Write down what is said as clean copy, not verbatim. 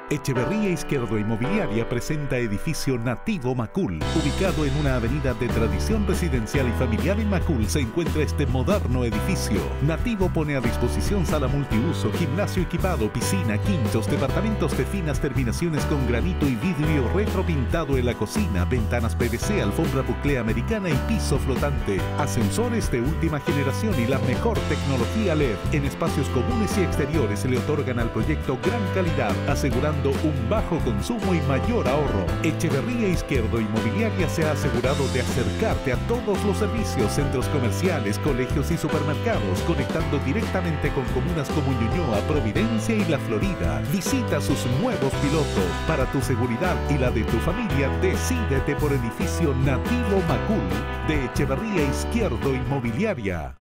Echeverría Izquierdo Inmobiliaria presenta edificio Nativo Macul. Ubicado en una avenida de tradición residencial y familiar en Macul se encuentra este moderno edificio. Nativo pone a disposición sala multiuso, gimnasio equipado, piscina, quinchos, departamentos de finas terminaciones con granito y vidrio retropintado en la cocina, ventanas PVC, alfombra buclé americana y piso flotante. Ascensores de última generación y la mejor tecnología LED. En espacios comunes y exteriores se le otorgan al proyecto gran calidad, asegurando un bajo consumo y mayor ahorro. Echeverría Izquierdo Inmobiliaria se ha asegurado de acercarte a todos los servicios, centros comerciales, colegios y supermercados, conectando directamente con comunas como Ñuñoa, Providencia y La Florida. Visita sus nuevos pilotos. Para tu seguridad y la de tu familia, decídete por edificio Nativo Macul de Echeverría Izquierdo Inmobiliaria.